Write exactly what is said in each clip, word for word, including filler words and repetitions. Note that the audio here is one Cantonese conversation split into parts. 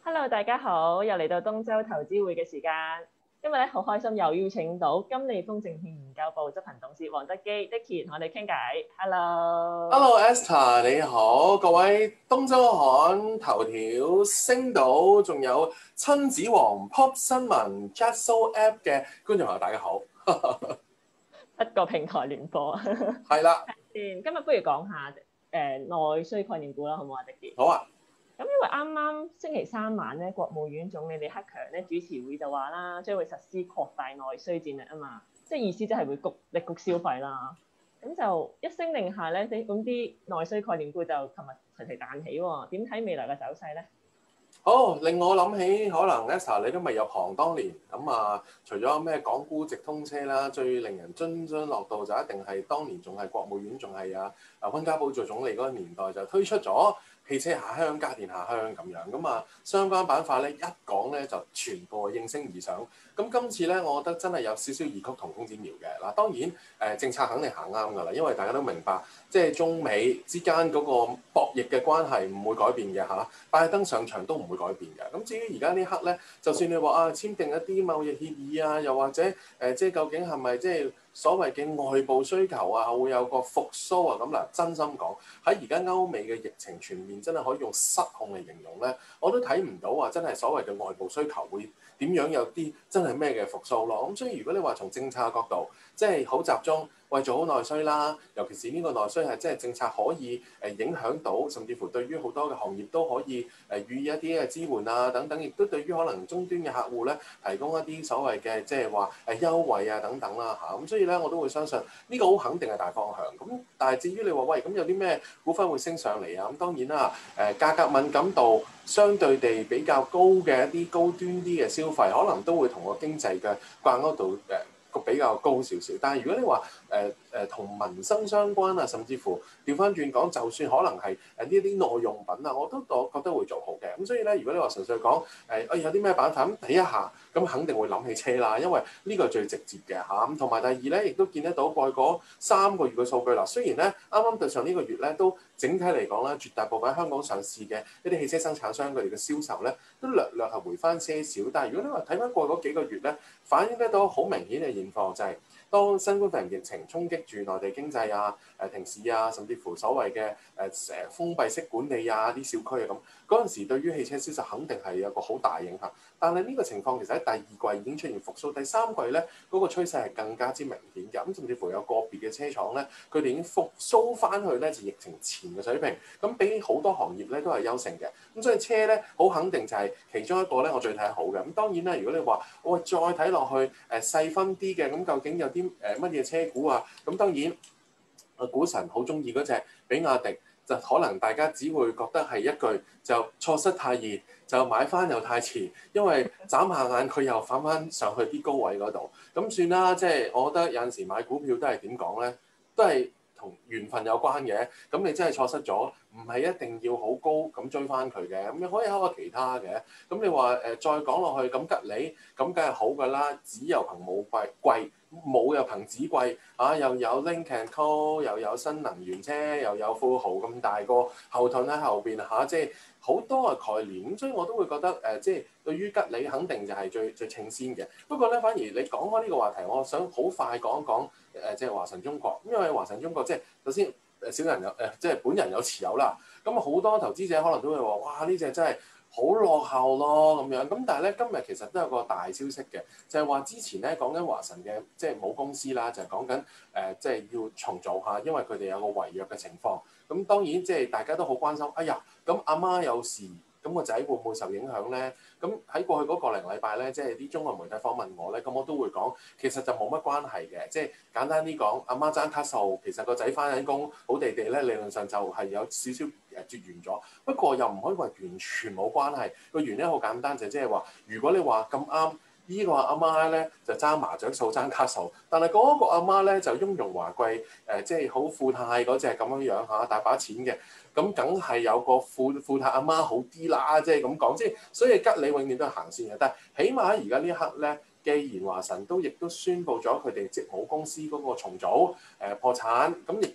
Hello，大家好，又嚟到東周投資會嘅時間。今日咧好開心，又邀請到金利豐證券研究部執行董事黃德基 Dicky 同我哋傾偈。Hello。 Hello Esther，你好，各位東周刊頭條、星島，仲有親子王 Pop 新聞 Jasso App 嘅觀眾朋友，大家好。 一個平台聯播。 係啦， 先，今日不如講下誒、呃、內需概念股啦，好唔好啊，Dicky？ 好啊。 咁因為啱啱星期三晚咧，國務院總理李克強咧主持會就話啦，將會實施擴大內需戰略啊嘛，即係意思即係會谷力谷消費啦。咁就一聲令下咧，啲咁啲內需概念股就琴日齊齊彈起喎。點睇未來嘅走勢咧？ 好，令我諗起可能 Esther 你都未入行當年咁啊，除咗咩港股直通車啦，最令人津津樂道就一定係當年仲係國務院仲係啊啊溫家寶做總理嗰個年代就推出咗汽車下鄉、家電下鄉咁樣，咁啊相關板塊咧一講咧就全部應聲而上。咁今次咧，我覺得真係有少少異曲同工之妙嘅嗱。當然誒、呃、政策肯定行啱㗎啦，因為大家都明白，即係中美之間嗰個博弈嘅關係唔會改變嘅嚇，拜登上場都唔會改變嘅。咁至於而家呢刻咧，就算你話啊簽訂一啲貿易協議啊，又或者誒、呃、即係究竟係咪即係所謂嘅外部需求啊，會有個復甦啊咁嗱，真心講喺而家歐美嘅疫情全面真係可以用失控嚟形容咧，我都睇唔到話真係所謂嘅外部需求會點樣有啲真係咩嘅復甦咯。咁所以如果你話從政策角度，即係好集中為做好內需啦，尤其是呢個內需係即係政策可以誒影響到，甚至乎對於好多嘅行業都可以誒予以一啲嘅支援啊等等，亦都對於可能終端嘅客戶咧提供一啲所謂嘅即係話誒優惠啊等等啦嚇。咁所以咧我都會相信呢個好肯定係大方向。咁但係至於你話喂咁有啲咩股份會升上嚟啊？咁當然啦誒價格敏感度相對地比較高嘅一啲高端啲嘅消費，可能都會同個經濟嘅掛鈎度誒個比較高少少。但係如果你話誒誒同民生相關啊，甚至乎調翻轉講，就算可能係誒呢一啲耐用品啊，我都我覺得會做好嘅。咁所以咧，如果你話純粹講誒誒有啲咩板塊咁睇一下，咁肯定會諗起車啦，因為呢個係最直接嘅嚇。咁同埋第二咧，亦都見得到過去嗰三個月嘅數據啦。雖然咧啱啱對上呢個月咧都整體嚟講咧，絕大部分喺香港上市嘅一啲汽車生產商佢哋嘅銷售咧都略略係回翻些少。但係如果你話睇翻過去嗰幾個月咧，反映得到好明顯嘅現況就係、是。當新冠肺炎疫情衝擊住內地經濟啊、誒停市啊，甚至乎所謂嘅誒誒封閉式管理啊、啲小區啊咁，嗰陣時對於汽車銷售肯定係有個好大影響。但係呢個情況其實喺第二季已經出現復甦，第三季咧嗰、那個趨勢係更加之明顯嘅。咁甚至乎有個別嘅車廠咧，佢哋已經復甦翻去咧就疫情前嘅水平。咁比好多行業咧都係優勝嘅。咁所以車咧好肯定就係其中一個咧我最睇好嘅。咁當然啦，如果你話我再睇落去誒細分啲嘅，咁究竟有啲誒乜嘢車股啊？咁當然，啊股神好中意嗰隻比亞迪，就可能大家只會覺得係一句就錯失太易，就買翻又太遲，因為眨下眼佢又反翻上去啲高位嗰度。咁算啦，即係我覺得有陣時買股票都係點講咧，都係同緣分有關嘅。咁你真係錯失咗，唔係一定要好高咁追翻佢嘅。咁你可以考下其他嘅。咁你話誒、呃、再講落去，咁吉利咁梗係好㗎啦，只有憑冇貴貴。冇又憑紙貴啊，又有 Link and Co， 又有新能源車，又有富豪咁大個後盾喺後邊嚇，即係好多嘅概念。咁所以我都會覺得誒、呃，即係對於吉利肯定就係最最稱先嘅。不過咧，反而你講開呢個話題，我想好快講一講誒、呃，即係華晨中國，因為華晨中國即係首先誒小人有誒、呃，即係本人有持有啦。咁好多投資者可能都會話：哇，呢隻真係〜好落後咯咁樣，咁但係咧今日其實都有個大消息嘅，就係、是、話之前咧講緊華晨嘅即係母公司啦，就係講緊誒即係要重組下，因為佢哋有個違約嘅情況。咁當然即係大家都好關心，哎呀，咁阿媽有事，咁個仔會唔會受影響咧？咁喺過去嗰個零禮拜咧，即係啲中國媒體訪問我咧，咁我都會講，其實就冇乜關係嘅，即係簡單啲講，阿媽爭卡數，其實個仔翻緊工好地地咧，理論上就係有少少誒絕緣咗。不過又唔可以話完全冇關係，個原因好簡單，就即係話，如果你話咁啱。呢個阿媽咧就爭麻雀數爭卡數，但係嗰個阿媽咧就雍容華貴，誒、呃、即係好富太嗰隻咁樣樣嚇，大把錢嘅，咁梗係有個富富太阿媽好啲啦，即係咁講，即係所以吉利永遠都係行先嘅。但係起碼喺而家呢一刻咧，既然華晨都亦都宣布咗佢哋即母公司嗰個重組誒、呃、破產，咁亦都講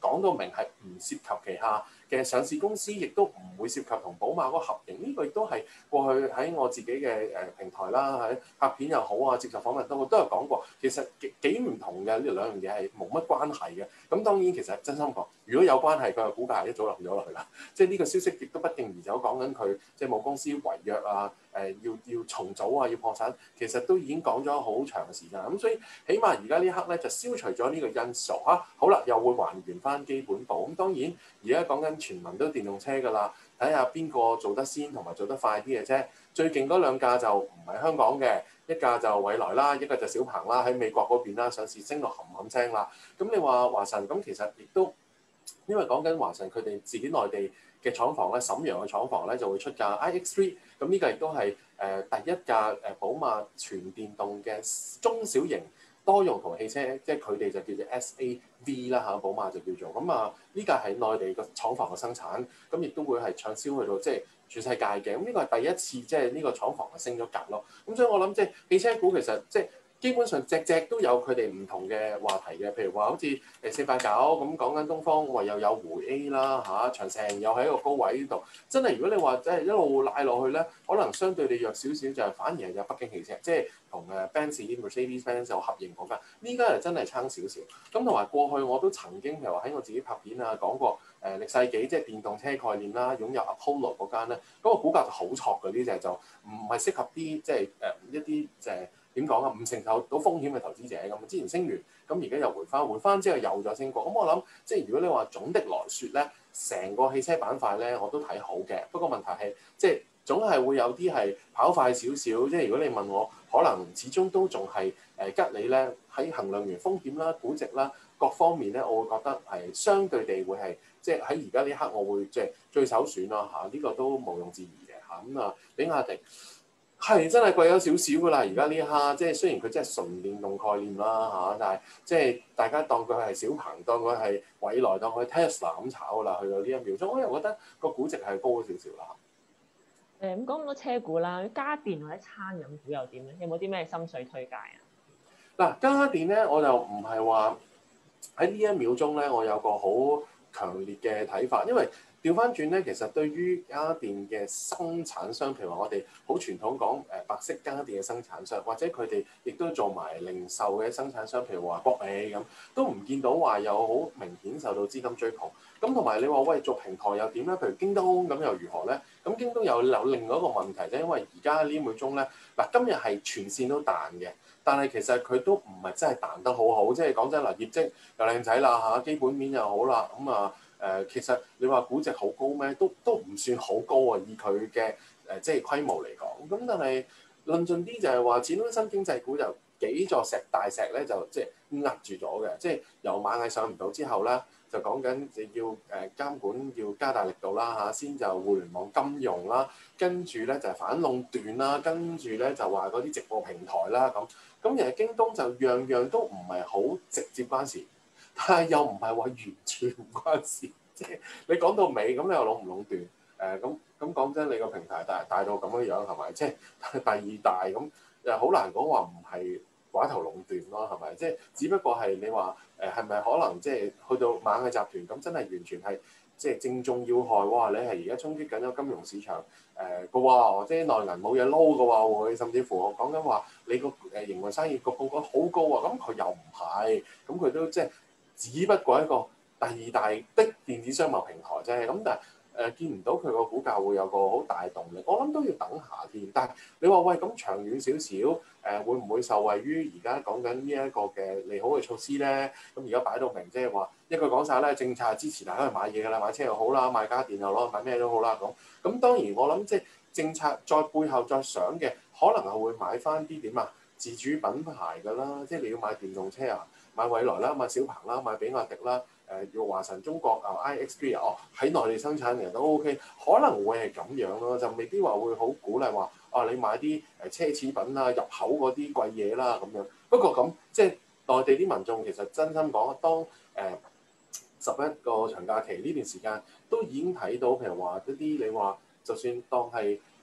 講到明係唔涉及旗下嘅上市公司，亦都唔會涉及同寶馬嗰個合營。呢、這個亦都係過去喺我自己嘅誒平台啦，喺拍片又好啊，接受訪問都好，都有講過。其實幾幾唔同嘅呢兩樣嘢係冇乜關係嘅。咁當然其實真心講，如果有關係，佢嘅股價係一早冧咗落去啦。即係呢個消息亦都不脛而走，講緊佢即係母公司違約啊，誒、呃、要要重組啊，要破產，其實都已經講咗好長嘅時間。咁所以起碼而家呢一刻咧就消除咗呢個因素嚇、啊。好啦，又會還原翻基本步。咁當然而家講緊全民都電動車㗎啦，睇下邊個做得先同埋做得快啲嘅啫。最勁嗰兩架就唔係香港嘅，一架就蔚來啦，一個就小鵬啦，喺美國嗰邊啦，上市升到冚冚聲啦。咁你話華晨咁其實亦都因為講緊華晨佢哋自己內地嘅廠房咧，瀋陽嘅廠房咧就會出架 I X 三，咁呢個亦都係誒第一架誒寶馬全電動嘅中小型多用途汽車，即係佢哋就叫做 S A V 啦嚇，寶馬就叫做咁啊。呢架係內地個廠房嘅生產，咁亦都會係暢銷去到即係全世界嘅。咁呢個係第一次即係呢個廠房係升咗格咯。咁所以我諗即係汽車股其實即係。基本上隻隻都有佢哋唔同嘅話題嘅，譬如話好似誒四八九咁講緊東方，話又有回 A 啦嚇，長城又喺一個高位呢度。真係如果你話即係一路拉落去咧，可能相對地弱少少，就係反而係有北京汽車，即係同誒 Benz、Mercedes-Benz 有合營嗰間。呢家係真係差少少。咁同埋過去我都曾經譬如話喺我自己拍片啊講過誒歷世紀即係電動車概念啦，擁有 Apollo 嗰間咧，嗰、那個股價就好挫嘅呢隻就唔係適合啲即係誒一啲即係。點講啊？唔承受到風險嘅投資者咁，之前升完，咁而家又回翻，回翻之後又再升過。咁我諗，即係如果你話總的來説咧，成個汽車板塊咧，我都睇好嘅。不過問題係，即係總係會有啲係跑快少少。即係如果你問我，可能始終都仲係誒吉利咧，喺衡量完風險啦、估值啦各方面咧，我會覺得係相對地會係，即係喺而家呢一刻，我會即係最首選啦嚇。呢、這個都毋庸置疑嘅嚇。咁啊，比亞迪。係真係貴咗少少㗎啦！而家呢一刻，即係雖然佢真係純電動概念啦嚇，但係即係大家當佢係小鵬，當佢係蔚來，當佢 Tesla 咁炒㗎啦。去到呢一秒鐘，我又覺得個估值係高咗少少啦。 誒咁講咁多車股啦，家電或者餐飲股又點咧？有冇啲咩心水推介啊？ 嗱，家電咧我就唔係話喺呢一秒鐘咧，我有個好強烈嘅睇法，因為調翻轉咧，其實對於家電嘅生產商，譬如話我哋好傳統講誒白色家電嘅生產商，或者佢哋亦都做埋零售嘅生產商，譬如話國美咁，都唔見到話有好明顯受到資金追捧。咁同埋你話喂做平台又點咧？譬如京東咁又如何咧？咁京東又有另外一個問題啫，因為而家呢秒鐘咧，嗱今日係全線都彈嘅，但係其實佢都唔係真係彈得好好，即係講真嗱，業績又靚仔啦嚇，基本面又好啦，咁啊〜誒、呃，其實你話估值好高咩？都都唔算好高啊！以佢嘅誒即係規模嚟講，咁但係論盡啲就係話，始終新經濟股就幾座石大石咧，就即係壓住咗嘅。即係由螞蟻上唔到之後咧，就講緊要誒監管要加大力度啦嚇，先就互聯網金融啦，跟住咧就係反壟斷啦，跟住咧就話嗰啲直播平台啦咁。咁其實京東就樣樣都唔係好直接關事。但係又唔係話完全唔關事，即係你講到尾咁，你又壟唔壟斷？誒咁咁講真，你個平台大大到咁樣樣係咪？即係第二大咁，又好難講話唔係寡頭壟斷咯，係咪？即係只不過係你話誒係咪可能即係去到螞蟻集團咁，真係完全係即係正中要害哇！你係而家衝擊緊咗金融市場誒嘅喎，即係內銀冇嘢撈嘅喎會，甚至乎我講緊話你個誒營運生意個報告好高啊，咁佢又唔係，咁佢都即係。只不過一個第二大的電子商貿平台啫，咁但係誒、呃、見唔到佢個股價會有個好大動力，我諗都要等下添。但係你話喂咁長遠少少誒，會唔會受惠於而家講緊呢一個嘅利好嘅措施咧？咁而家擺到明，即係話一句講晒咧，政策支持大家去買嘢㗎啦，買車又好啦，買家電又攞，買咩都好啦咁。咁當然我諗即係政策再背後再想嘅，可能係會買翻啲點啊自主品牌㗎啦，即係你要買電動車啊。買蔚來啦，買小鵬啦，買比亞迪啦，誒要華晨中國啊 I X P 啊，哦喺內地生產嘅都 OK，可能會係咁樣咯，就未必話會好鼓勵話，啊你買啲誒奢侈品啊，入口嗰啲貴嘢啦咁樣。不過咁即係內地啲民眾其實真心講，當誒、呃、十一個長假期呢段時間都已經睇到，譬如話一啲你話就算當係。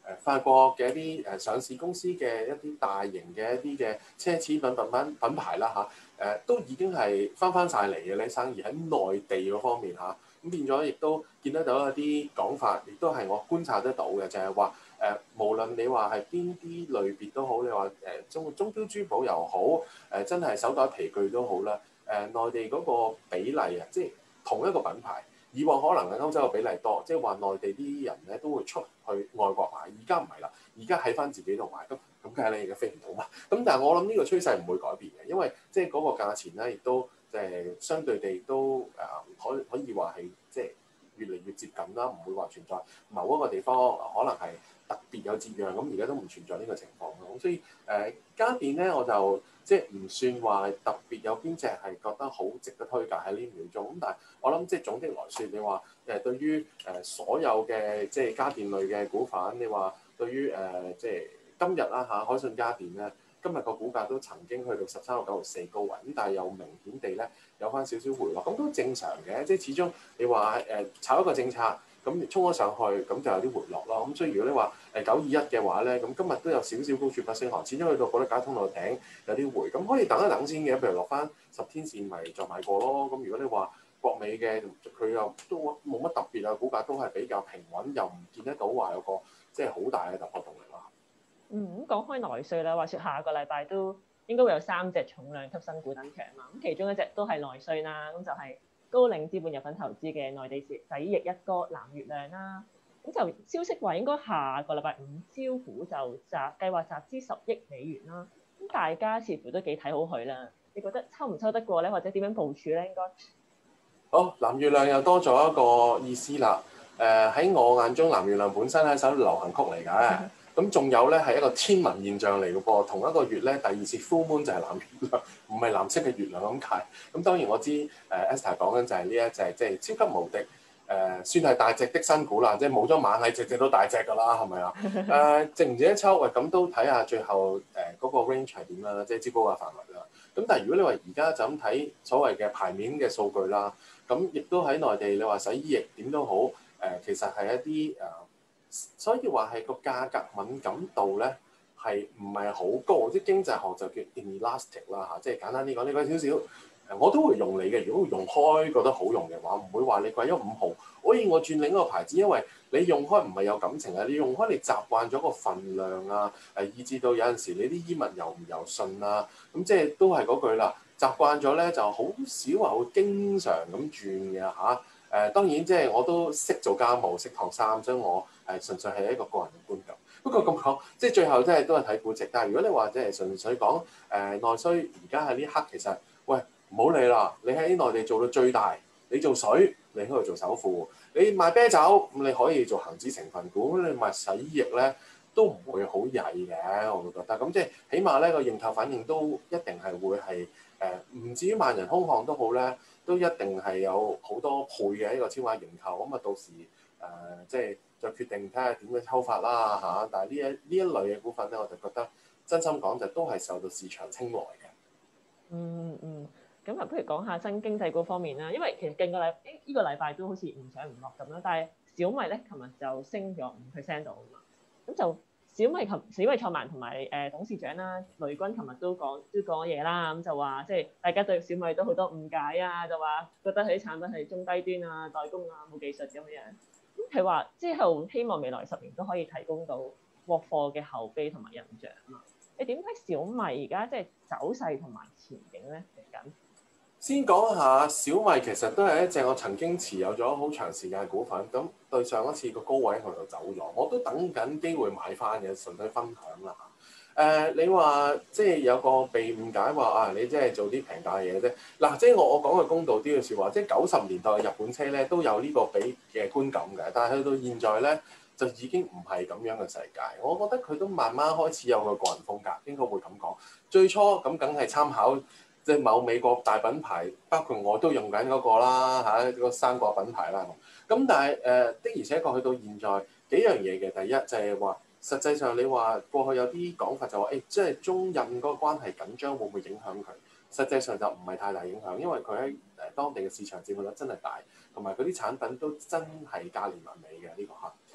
誒法國嘅一啲誒上市公司嘅一啲大型嘅一啲嘅奢侈品品品品牌啦嚇，誒都已經係翻翻晒嚟嘅咧生意喺內地嗰方面嚇，咁變咗亦都見得到一啲講法，亦都係我觀察得到嘅，就係話誒無論你話係邊啲類別都好，你話誒鐘鐘錶珠寶又好，誒真係手袋皮具都好啦，誒內地嗰個比例啊，即係同一個品牌。以往可能係歐洲嘅比例多，即係話內地啲人咧都會出去外國買，而家唔係啦，而家喺翻自己度買，咁咁梗係你而家飛唔到嘛。咁但係我諗呢個趨勢唔會改變嘅，因為即係嗰個價錢咧，亦都即係相對地都誒可可以話係即係越嚟越接近啦，唔會話存在某一個地方可能係特別有折讓，咁而家都唔存在呢個情況咯。咁所以誒、呃、家電咧，我就即係唔算話特別有邊隻係覺得好值得推介喺呢秒鐘。咁但係我諗即係總的來說，你話誒對於誒所有嘅即係家電類嘅股份，你話對於誒、呃、即係今日啦嚇，海信家電咧，今日個股價都曾經去到十三個九毫四高位，咁但係又明顯地咧有翻少少回落，咁都正常嘅。即係始終你話誒炒一個政策。咁衝咗上去，咁就有啲回落咯。咁所以如果你話誒九二一嘅話咧，咁今日都有少少高處不勝寒，始終去到覺得解通道頂有啲回，咁可以等一等先嘅。譬如落翻十天線，咪再買過咯。咁如果你話國美嘅，佢又都冇乜特別啊，股價都係比較平穩，又唔見得到話有個即係好大嘅突破動力啦。 嗯，咁講開內需啦，話説下個禮拜都應該會有三隻重量級新股登場嘛。咁其中一隻都係內需啦，咁就係、是。高瓴資本有份投資嘅內地洗衣液一哥藍月亮啦，咁就消息話應該下個禮拜五招股就集計劃集資十億美元啦，咁大家似乎都幾睇好佢啦，你覺得抽唔抽得過咧，或者點樣部署咧？應該好，藍月亮又多咗一個意思啦。誒、呃、喺我眼中，藍月亮本身係一首流行曲嚟㗎。咁仲有咧係一個天文現象嚟嘅噃，同一個月咧第二次 full moon 就係藍月亮，唔係藍色嘅月亮咁解。咁當然我知誒、呃、Esther 講緊就係呢一隻即係超級無敵誒、呃，算係大隻的新股啦，即係冇咗螞蟻隻隻都大隻㗎啦，係咪啊？誒、呃、值唔值得抽？喂，咁都睇下最後誒嗰、呃那個 range 係點啦，即係招股嘅範圍啦。咁但係如果你話而家就咁睇所謂嘅牌面嘅數據啦，咁亦都喺內地你話洗衣液點都好誒、呃，其實係一啲誒。呃所以話係個價格敏感度咧係唔係好高？啲經濟學就叫 inelastic 啦嚇，即係簡單啲講，你貴少少，誒我都會用你嘅。如果用開覺得好用嘅話，唔會話你貴咗五毫，可以我轉另一個牌子，因為你用開唔係有感情啊，你用開你習慣咗個份量啊，誒以至到有陣時你啲衣物柔唔柔順啊，咁即係都係嗰句啦，習慣咗咧就好少話會經常咁轉嘅嚇。誒、呃、當然即係我都識做家務，識燙衫，所以我誒純粹係一個個人嘅觀感。不過咁講，即係最後即係都係睇估值。但係如果你話即係純粹講誒、呃、內需，而家喺呢刻其實，喂唔好理啦，你喺內地做到最大，你做水，你可以做首富；你賣啤酒，咁你可以做恒指成分股；你賣洗衣液咧，都唔會好曳嘅，我會覺得。咁即係起碼咧個認購反應都一定係會係誒，唔、呃、至於萬人空巷都好咧。都一定係有好多倍嘅一個超額認購，咁啊到時誒、呃、即係再決定睇下點樣抽法啦嚇。但係呢一呢一類嘅股份咧，我就覺得真心講就都係受到市場青睞嘅。 嗯嗯，咁啊，不如講下新經濟嗰方面啦。因為其實近個禮誒依個禮拜都好似唔上唔落咁啦，但係小米咧，琴日就升咗五 percent 度啊嘛，咁就。小米琴小米創辦同埋誒董事長啦，雷軍琴日都講都講嘢啦，咁就話即係大家對小米都好多誤解啊，就話覺得佢啲產品係中低端啊、代工啊、冇技術咁樣。咁佢話之後希望未來十年都可以提供到獲貨嘅口碑同埋印象啊嘛。你點睇小米而家即係走勢同埋前景咧嚟緊？ 先講下小米其實都係一隻我曾經持有咗好長時間嘅股份，咁對上一次個高位佢就走咗，我都等緊機會買翻嘅，純粹分享啦嚇。誒、呃，你話即係有個被誤解話啊，你即係做啲平價嘢啫。嗱、啊，即係我我講嘅公道啲嘅説話，即係九十年代嘅日本車咧都有呢個俾嘅觀感嘅，但係去到現在咧就已經唔係咁樣嘅世界。我覺得佢都慢慢開始有個個人風格，應該會咁講。最初咁梗係參考。即係某美國大品牌，包括我都用緊嗰個啦嚇，啊嗰個生果品牌啦。咁但係誒、呃、的而且確去到現在幾樣嘢嘅。第一就係話，實際上你話過去有啲講法就話，誒即係中印嗰個關係緊張會唔會影響佢？實際上就唔係太大影響，因為佢喺誒當地嘅市場佔有率真係大，同埋嗰啲產品都真係價廉物美嘅呢個嚇。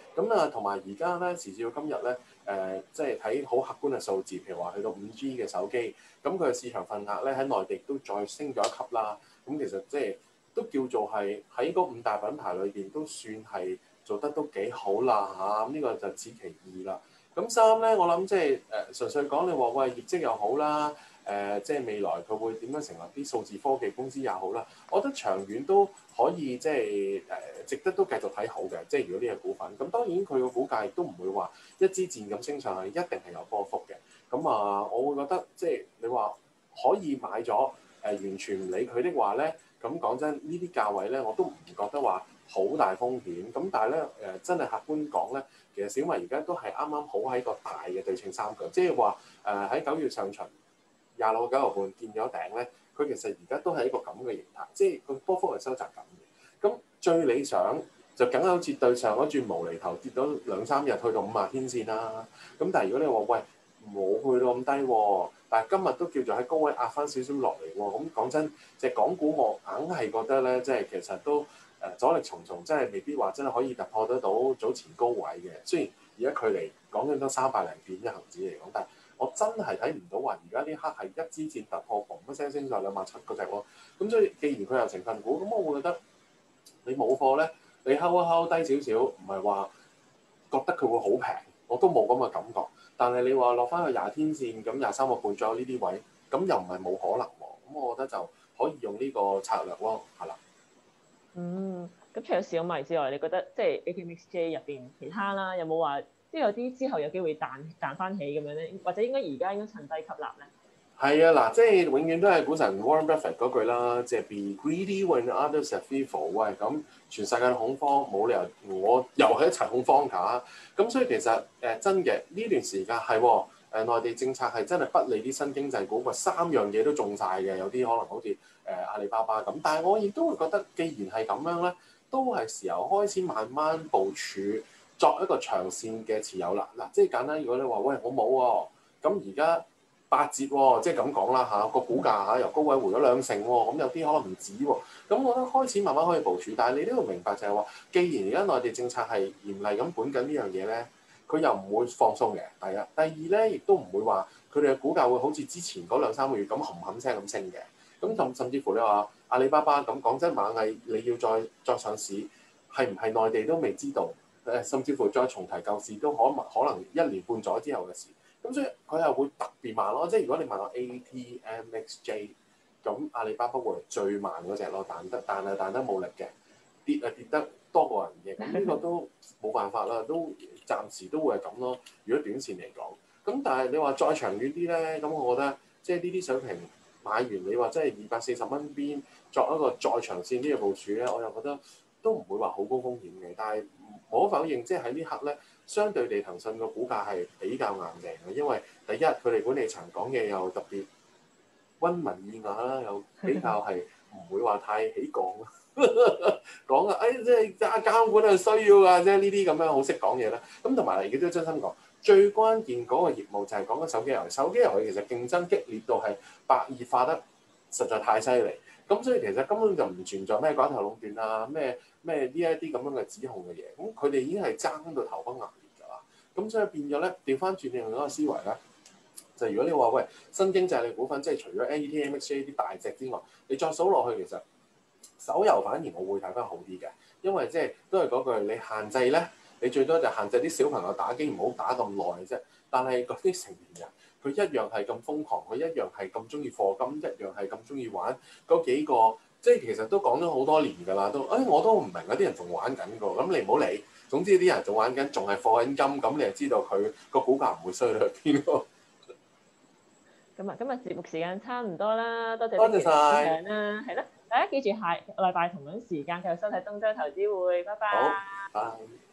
咁啊，同埋而家咧，時至到今日咧，誒、呃，即係睇好客觀嘅數字，譬如話去到五 G 嘅手機，咁佢嘅市場份額咧喺內地都再升咗一級啦。咁其實即係都叫做係喺嗰五大品牌裏邊都算係做得都幾好啦嚇。咁、啊、呢、這個就此其二啦。咁三咧，我諗即係誒純粹講你話喂業績又好啦，誒、呃、即係未來佢會點樣成立啲數字科技公司也好啦，我覺得長遠都可以即係誒值得都繼續睇好嘅。即係如果呢個股份，咁當然佢個股價亦都唔會話一支箭咁升上去，一定係有波幅嘅。咁啊，我會覺得即係你話可以買咗誒、呃、完全唔理佢的話咧，咁講真呢啲價位咧我都唔覺得話好大風險。咁但係咧誒真係客觀講咧。其實小米而家都係啱啱好喺個大嘅對稱三角，即係話誒喺九月上旬廿六個九毫半見咗頂咧，佢其實而家都係一個咁嘅形態，即係個波幅係收窄緊嘅。咁最理想就梗係好似對上嗰轉無厘頭跌咗兩三日去到五十天線啦。咁但係如果你話喂冇去到咁低喎，但係今日都叫做喺高位壓翻少少落嚟喎。咁講真，即係港股我硬係覺得咧，即係其實都。誒阻力重重，真係未必話真係可以突破得到早前高位嘅。雖然而家距離講緊都三百零點一恆指嚟講，但係我真係睇唔到話而家呢刻係一支箭突破，嘣一聲升上兩萬七嗰隻喎。咁所以既然佢有成分股，咁我會覺得你冇貨咧，你睺一睺低少少，唔係話覺得佢會好平，我都冇咁嘅感覺。但係你話落翻去廿天線咁廿三個半左右呢啲位，咁又唔係冇可能喎。咁我覺得就可以用呢個策略咯，係啦。 嗯，咁除咗小米之外，你覺得即係 A T M X J 入邊其他啦，有冇話即係有啲之後有機會彈彈翻起咁樣咧？或者應該而家應該趁低吸納咧？ 係啊，嗱，即係永遠都係股神 Warren Buffett 嗰句啦，即係 Be greedy when others are fearful。喂，咁全世界恐慌，冇理由我又係一齊恐慌㗎。咁所以其實誒、呃、真嘅呢段時間係誒、呃、內地政策係真係不利啲新經濟股，三樣嘢都中晒嘅，有啲可能好似誒、呃、阿里巴巴咁。但係我亦都會覺得，既然係咁樣咧，都係時候開始慢慢部署作一個長線嘅持有啦。嗱，即係簡單，如果你話喂我冇喎，咁而家。八折喎、哦，即係咁講啦嚇，個股價嚇由高位回咗兩成喎、哦，咁有啲可能唔止喎、哦，咁我覺得開始慢慢可以部署，但係你都要明白就係話，既然而家內地政策係嚴厲咁管緊呢樣嘢咧，佢又唔會放鬆嘅，第一，第二咧亦都唔會話佢哋嘅股價會好似之前嗰兩三個月咁冚冚聲咁升嘅，咁甚甚至乎你話阿里巴巴咁講真，螞蟻你要再再上市，係唔係內地都未知道，誒甚至乎再重提舊事都可能可能一年半載之後嘅事。咁所以佢又會特別慢咯，即係如果你問我 A T M X J，咁阿里巴巴會係最慢嗰隻咯，彈得彈係彈得冇力嘅，跌啊跌得多過人嘅，咁呢個都冇辦法啦，都暫時都會係咁咯。如果短線嚟講，咁但係你話再長遠啲咧，咁我覺得即係呢啲水平買完，你話即係二百四十蚊邊作一個再長線啲嘅部署咧，我又覺得都唔會話好高風險嘅，但係無可否認，即係喺呢刻咧。相對地，騰訊個股價係比較硬淨嘅，因為第一佢哋管理層講嘢又特別溫文爾雅啦，又比較係唔會話太起槓講啊，誒即係加監管係需要㗎，即係呢啲咁樣好識講嘢啦。咁同埋而家都真心講，最關鍵嗰個業務就係講緊手機遊戲，手機遊戲其實競爭激烈到係白熱化得實在太犀利。咁所以其實根本就唔存在咩寡頭壟斷啊，咩咩呢一啲咁樣嘅指控嘅嘢。咁佢哋已經係爭到頭崩額裂㗎啦。咁所以變咗咧，調翻轉另一個思維咧，就係、如果你話喂新經濟類股份，即係除咗 A T M X J 啲大隻之外，你再數落去，其實手遊反而我會睇翻好啲嘅，因為即係都係嗰句，你限制咧，你最多就限制啲小朋友打機唔好打咁耐啫。但係嗰啲成年人，佢一樣係咁瘋狂，佢一樣係咁中意課金，一樣係咁中意玩嗰幾個，即係其實都講咗好多年㗎啦，都誒、哎、我都唔明嗰啲人仲玩緊㗎，咁你唔好理。總之啲人仲玩緊，仲係課緊金，咁你就知道佢個股價唔會衰到去邊咯。 咁啊，今日節目時間差唔多啦，多謝多謝分晒。 享啦，係啦，大家記住下禮拜同樣時間繼續收睇東周投資會，拜拜。 好，拜。